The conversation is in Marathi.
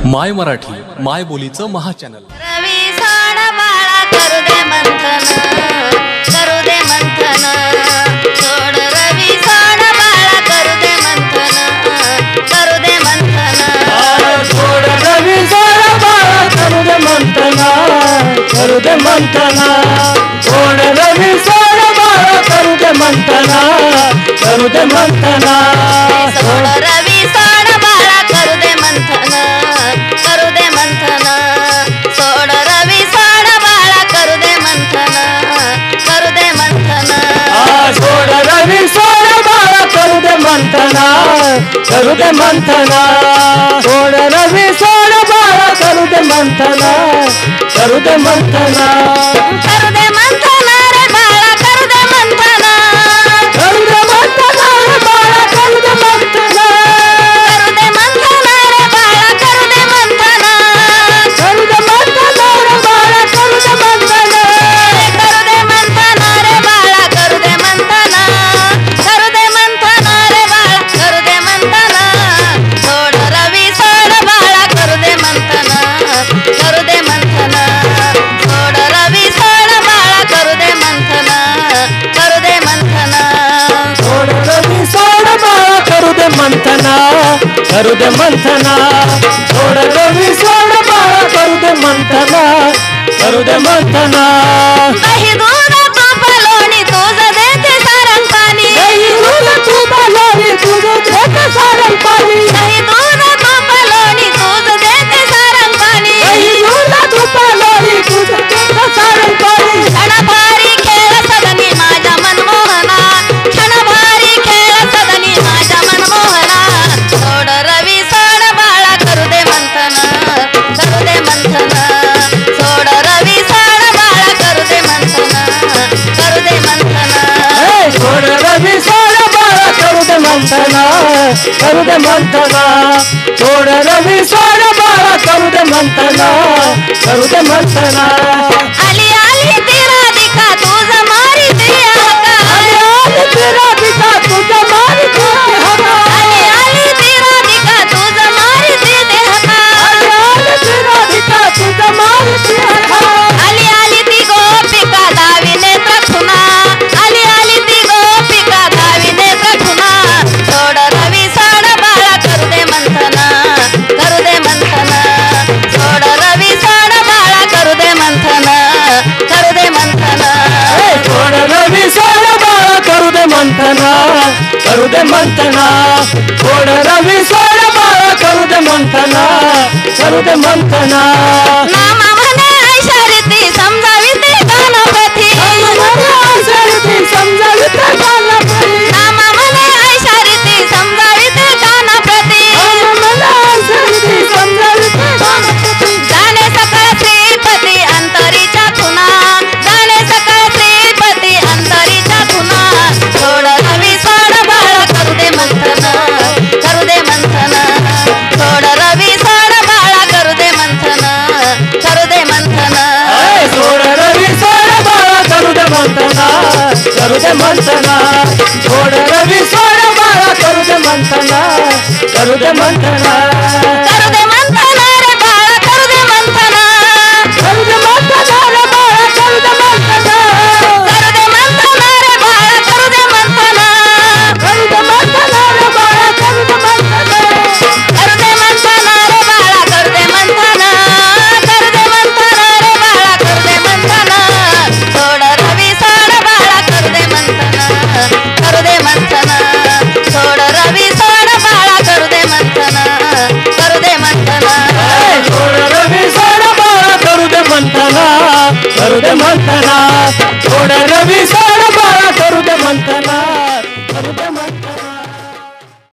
माय मराठी माय बोलीचं महाचॅनल। रवी साण बाळा करू दे मंथन, करू दे मंथन, सोड रवी साण बाळा करू दे मंथन, करू दे मंथन, सोड रवी साण बाळा करू दे मंथन, करू दे मंथन, सोड रवी साण बाळा करू दे मंथन, करू दे मंथन, सोड रवी साण बाळा करू दे मंथन, करू दे मंथन, सोड रवी साण बाळा करू दे मंथन, करू दे मंथन, सोड रवी साण बाळा करू दे मंथन, करू दे मंथन, सोड रवी साण बाळा करू दे मंथन, करू दे मंथन, करू दे मंथन रे बाळा करू दे मंथन, करू दे मंथन रे बाळा करू दे मंथन, करू दे मंथन रे बाळा करू दे मंथन, करू दे मंथन रे बाळा करू दे मंथन, करू दे मंथन रे बाळा करू दे मंथन, करू दे मंथन रे बाळा करू दे मंथन, सोड रवी साण बाळा करू दे मंथन, करू दे मंथन, सोड रवी साण बाळा करू दे मंथन, करू दे मंथन, सोड रवी साण बाळा करू दे मंथन, करू दे मंथन, सोड रवी साण बाळा करू दे मंथन, करू दे मंथन, दही दूध तूप लोणी तुझं देते सारण पाणी, दही दूध तूप लोणी तुझं देते सारण पाणी, दही दूध तूप लोणी तुझं देते सारण पाणी, दही दूध तूप लोणी तुझं देते सारण पाणी, क्षणभारी खेळ सदनी माझ्या मनमोहना, क्षणभारी खेळ सदनी माझ्या मनमोहना, सोड रवी साण बाळा करू दे मंथन, करू दे मंथन, सोड रवी साण बाळा करू दे मंथन, करू दे मंथन, सोड रवी साण बाळा करू दे मंथन, करू दे मंथन, सोड रवी साण बाळा करू दे मंथन, करू दे मंथन, आली आली ती राधिका तुझं मारी ती हका, आली आली ती राधिका तुझं मारी ती हका, आली आली ती राधिका तुझं मारी ती हका, आली आली ती राधिका तुझं मारी ती हका, आली आली ती गोपिका दावी नेत्र खुना, आली आली ती गोपिका दावी नेत्र खुना, सोड रवी साण बाळा करू दे मंथन, करू दे मंथन, सोड रवी साण बाळा करू दे मंथन, करू दे मंथन, सोड रवी साण बाळा करू दे मंथन, करू दे मंथन, सोड रवी साण बाळा करू दे मंथन, करू दे मंथन, नामा म्हणे ऐशारीती समजावी ती गणपती, समजावी ते गणपती, नामा म्हणे ऐशारीती समजावी ती गणपती, समजावी ते गणपती, जाणे सकळ श्रीपती अंतरीच्या खुना, जाणे सकळ श्रीपती अंतरीच्या खुना, सोड रवी साण बाळा करू दे मंथन, करू दे मंथन, सोड रवी साण बाळा करू दे मंथन, करू दे मंथन, सोड रवी साण बाळा करू दे मंथन, करू दे मंथन, सोड रवी साण बाळा करू दे मंथन, करू दे मंथन, करू दे मंथन रे बाळा करू दे मंथन, करू दे मंथन रे बाळा करू दे मंथन, करू दे मंथन रे बाळा करू दे मंथन, करू दे मंथन रे बाळा करू दे मंथन, करू दे मंथन रे बाळा करू दे मंथन, करू दे मंथन रे बाळा करू दे मंथन, सोड रवी साण बाळा करू दे मंथन, करू दे मंथन, सोड रवी साण बाळा करू दे मंथन, करू दे मंथन, सोड रवी साण बाळा करू दे मंथन, करू दे मंथन,